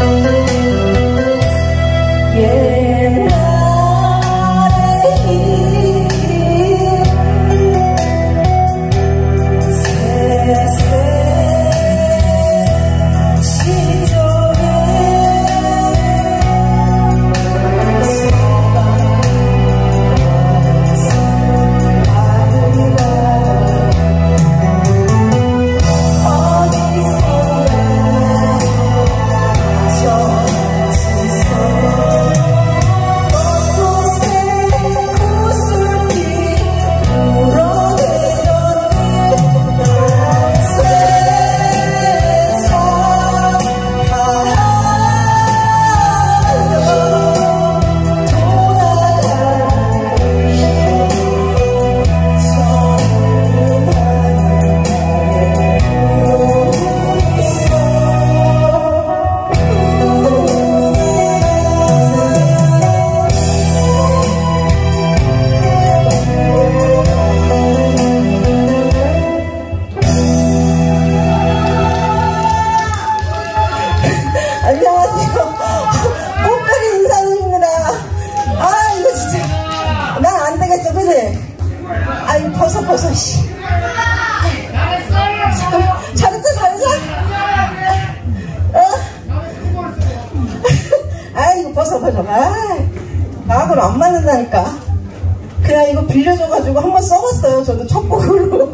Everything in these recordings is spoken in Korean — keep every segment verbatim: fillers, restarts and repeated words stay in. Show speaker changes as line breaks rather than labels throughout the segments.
벗어, 씨. 잘했어, 잘했어. 어? 아이고, 벗어, 벗어. 아, 나하고는 안 맞는다니까. 그냥 이거 빌려줘가지고 한번 써봤어요. 저도 첫 곡으로.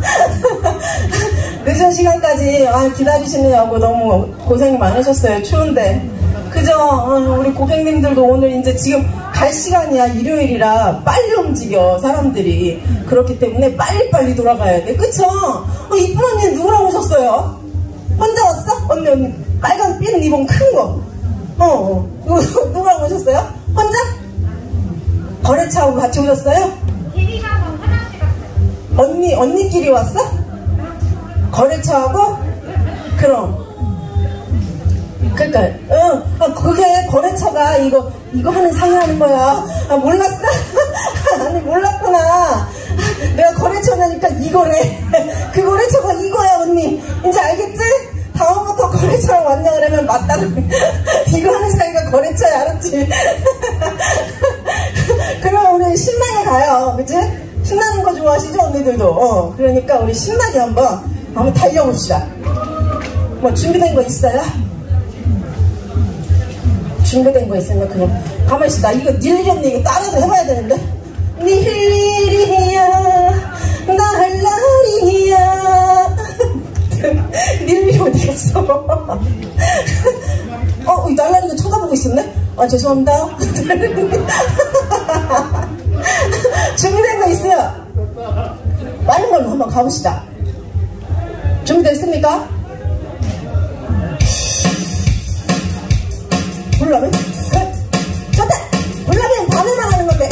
늦은 시간까지 아, 기다리시느냐고 너무 고생이 많으셨어요. 추운데. 그죠? 어, 우리 고객님들도 오늘 이제 지금 갈 시간이야. 일요일이라 빨리 움직여 사람들이. 그렇기 때문에 빨리빨리 돌아가야 돼. 그쵸? 어, 이쁜 언니 누구랑 오셨어요? 혼자 왔어? 언니 언니 빨간 핀 리본 큰 거. 어, 어. 누구랑 오셨어요? 혼자? 거래차하고 같이 오셨어요?
대리가서 화장실 갔어요.
언니, 언니끼리 왔어? 거래차하고? 그럼. 그러니까, 응, 아, 그게 거래처가 이거, 이거 하는 상의하는 거야. 아, 몰랐어? 아니, 몰랐구나. 내가 거래처라니까 이거래. 그 거래처가 이거야, 언니. 이제 알겠지? 다음부터 거래처랑 왔냐 그러면 맞다는. 이거 하는 사이가 거래처야, 알았지? 그럼 우리 신나게 가요. 그치? 신나는 거 좋아하시죠, 언니들도? 어, 그러니까 우리 신나게 한번, 한번 달려봅시다. 뭐, 준비된 거 있어요? 준비된 거 있으면 그냥 가만히 있어. 나 이거 닐리 언니 이거 따라서 해봐야 되는데. 닐리야 날 날이야. 닐리 어디 갔어? 어, 이 날라리가 쳐다보고 있었네? 아, 죄송합니다. 준비된 거 있어요? 빠른 걸로 한번 가봅시다. 준비됐습니까? 불라면? 그래. 좋다! 불라면 반응만 하는 건데.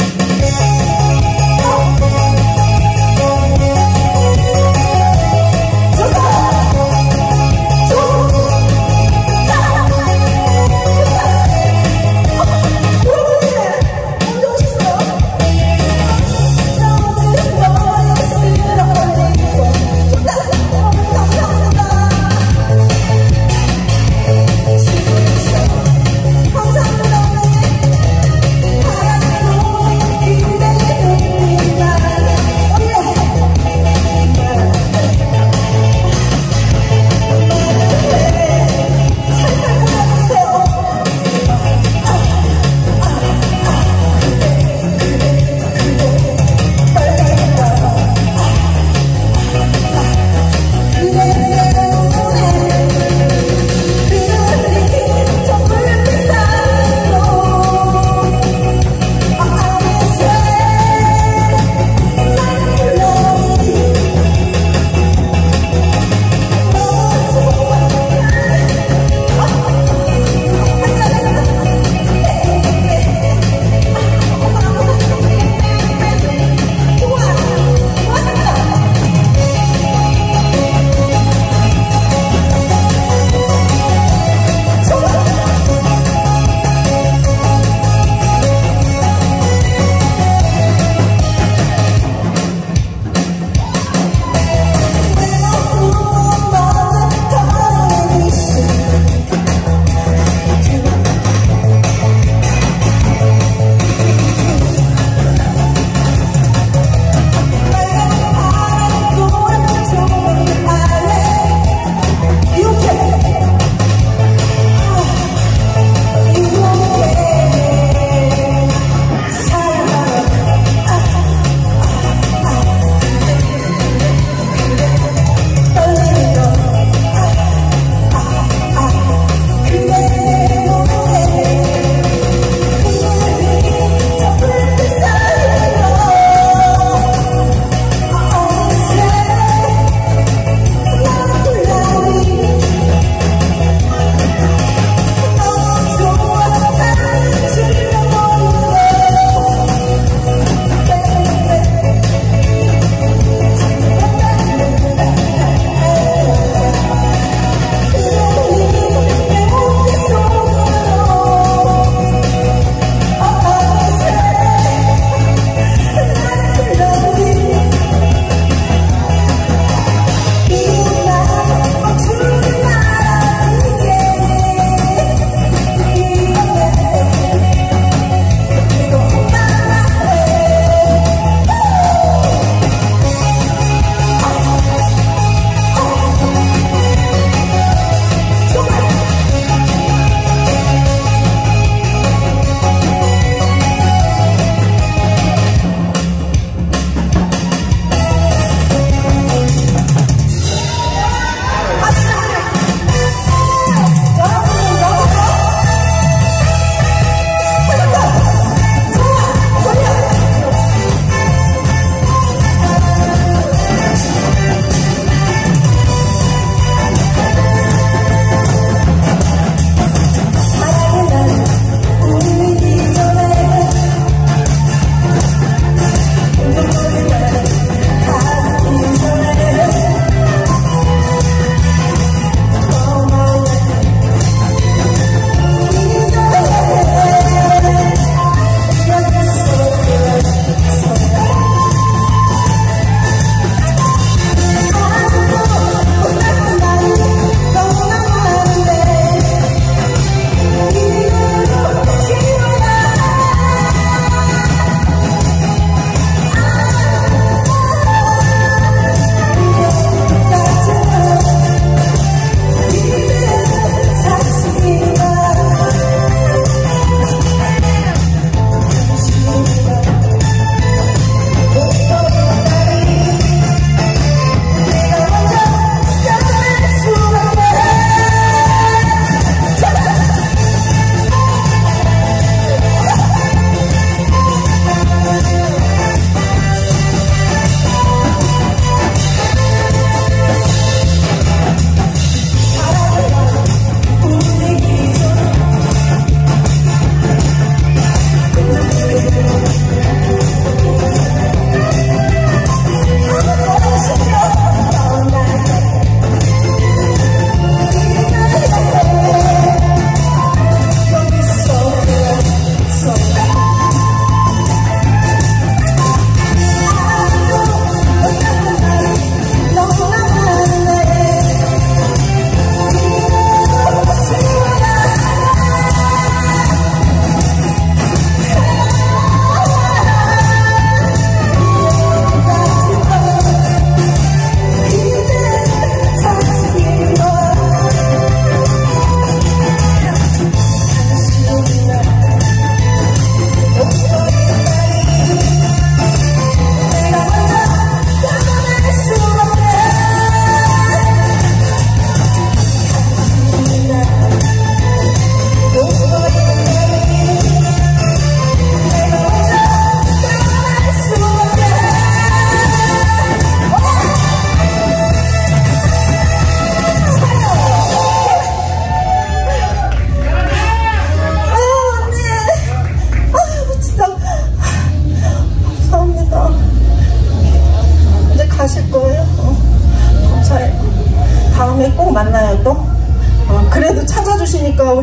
좋다! 좋다! 여러분들, 언제 오셨어요? 좋다! 감사합니다. 감사합니다.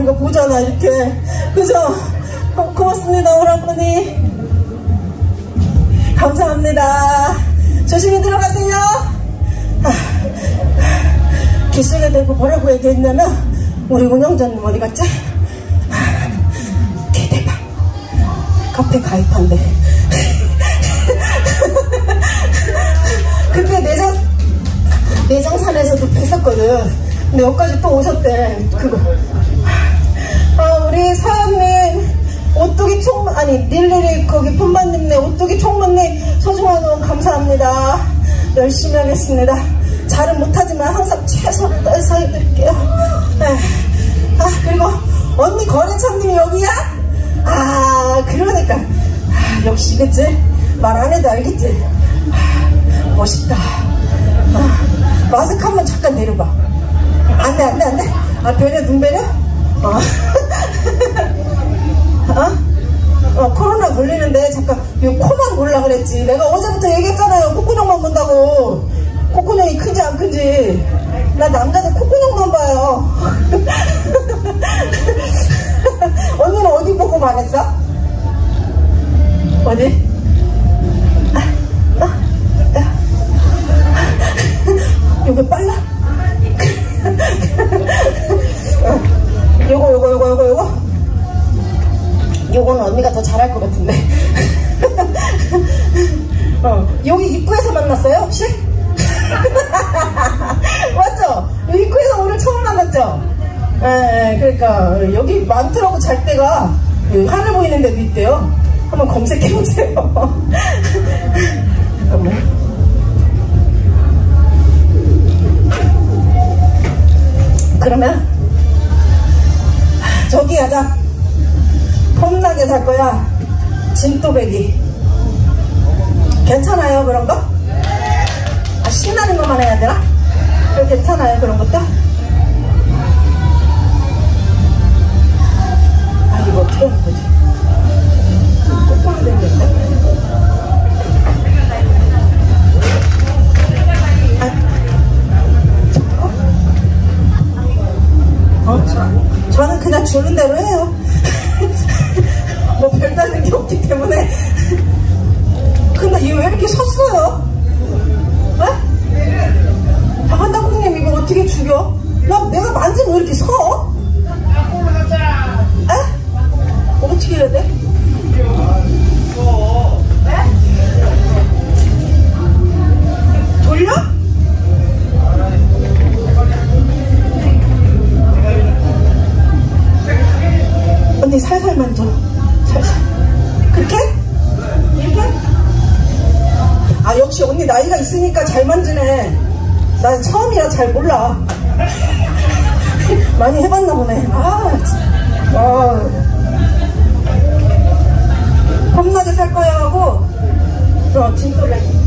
우리가 보잖아 이렇게. 그죠? 어, 고맙습니다 오라버니. 감사합니다. 조심히 들어가세요. 아, 귓속에 대고 뭐라고 얘기했냐면 우리 운영자님 어디 갔지? 아, 대박 카페 가입한대. 그때 내장 내장산에서도 뵀었거든. 근데 여기까지 또 오셨대. 그거. 아, 우리 서연님, 오뚜기 총, 아니, 닐리리, 거기 폰만님네, 오뚜기 총무님, 소중한 응원 감사합니다. 열심히 하겠습니다. 잘은 못하지만 항상 최선을 다해서 해드릴게요. 아, 그리고 언니 거래처님이 여기야? 아, 그러니까. 아, 역시, 그치? 말 안 해도 알겠지? 아, 멋있다. 아, 마스크 한번 잠깐 내려봐. 안 돼, 안 돼, 안 돼? 아, 배려, 눈 배려? 어. 어? 어, 코로나 걸리는데 잠깐 이 코만 보려고 그랬지. 내가 어제부터 얘기했잖아요. 콧구멍만 본다고. 콧구멍이 큰지 안 큰지. 나 남자들 콧구멍만 봐요. 언니는 어디 보고 말했어? 어디? 아, 아, 아. 요게 빨라? 어, 요거 요거 요거 요거 요거 요거는 언니가 더 잘할 것 같은데. 어, 여기 입구에서 만났어요 혹시? 맞죠? 여기 입구에서 오늘 처음 만났죠? 에, 그러니까 여기 많더라고. 잘 때가 하늘 보이는 데도 있대요. 한번 검색해보세요. 잠깐만. 그러면 저기 하자. 폼나게 살 거야. 진또배기. 괜찮아요 그런 거? 아, 신나는 것만 해야 되나? 그래, 괜찮아요 그런 것도? 아, 이거 어떻게 하는 거지? 똑바로 되겠네. 어? 저, 저는 그냥 주는 대로 해요. 뭐 별다른 게 없기 때문에. 근데 얘 왜 이렇게 섰어요? 에? 한다국님 이거 어떻게 죽여? 나 내가 만지면 왜 이렇게 서? 에? 어떻게 해야 돼? 에? 돌려? 언니 살살 만져. 살살. 그렇게? 이렇게? 아, 역시 언니 나이가 있으니까 잘 만지네. 난 처음이라 잘 몰라. 많이 해봤나 보네. 아, 어. 겁나게 살 거야 하고, 어, 진또배기.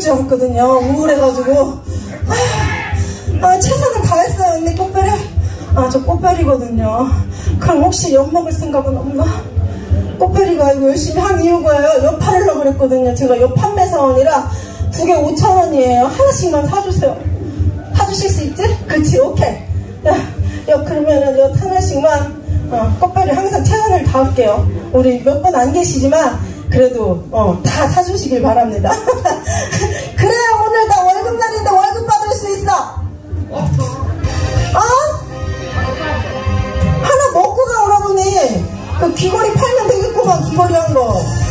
줄 알았거든요. 우울해가지고. 아, 아, 최선을 다했어요, 언니. 꽃별이. 아, 저 꽃별이거든요. 그럼 혹시 엿 먹을 생각은 없나? 꽃별이가 이거 열심히 한 이유가요. 엿 팔으려고 그랬거든요. 제가 엿 판매사원이라 두 개 오천 원이에요. 하나씩만 사주세요. 사주실 수 있지? 그치, 오케이. 야, 야 그러면은 엿 하나씩만, 어, 꽃별이 항상 최선을 다할게요. 우리 몇 분 안 계시지만, 그래도, 어, 다 사주시길 바랍니다. 그래, 오늘 나 월급날인데 월급 받을 수 있어! 어? 하나 먹고 가, 오라버니. 그 귀걸이 팔면 되겠구만, 귀걸이 한 거.